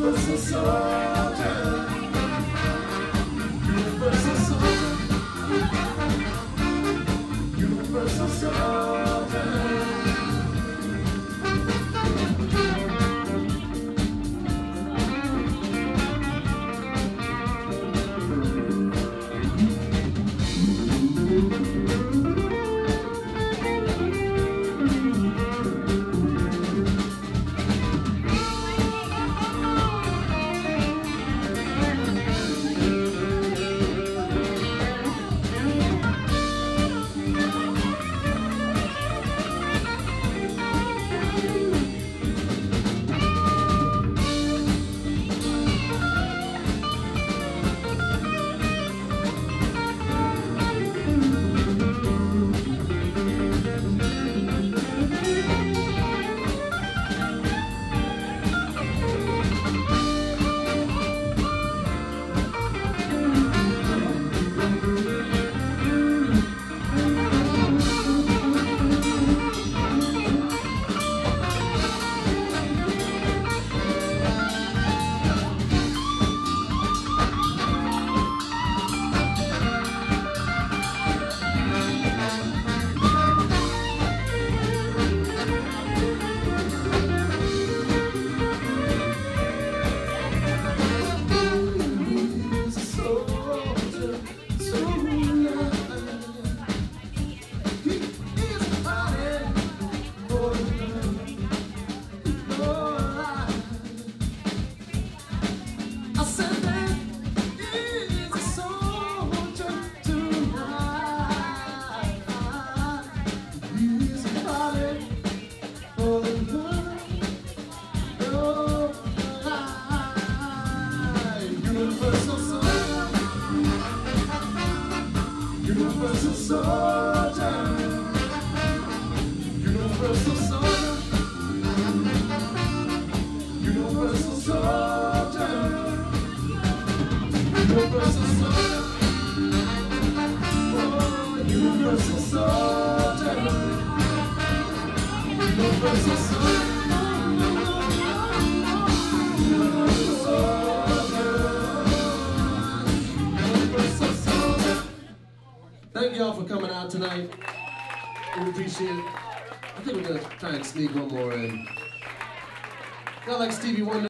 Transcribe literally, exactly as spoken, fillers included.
Universal soldier, universal soldier, universal soldier. Universal soldier, universal soldier, universal soldier, universal soldier, oh, universal soldier, universal soldier, universal soldier, universal soldier. Thank y'all for coming out tonight. We appreciate it. I think we're gonna try and sneak one more in. Not like Stevie Wonder.